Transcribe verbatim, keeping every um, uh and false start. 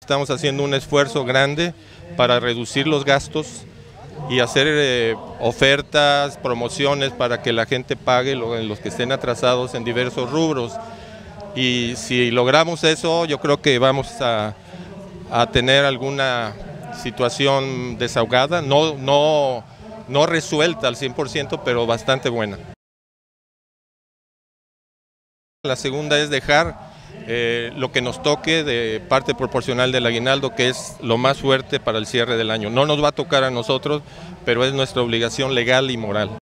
estamos haciendo un esfuerzo grande para reducir los gastos y hacer eh, ofertas, promociones para que la gente pague lo, los que estén atrasados en diversos rubros. Y si logramos eso, yo creo que vamos a, a tener alguna situación desahogada, no, no, no resuelta al cien por ciento, pero bastante buena. La segunda es dejar eh, lo que nos toque de parte proporcional del aguinaldo, que es lo más fuerte para el cierre del año. No nos va a tocar a nosotros, pero es nuestra obligación legal y moral.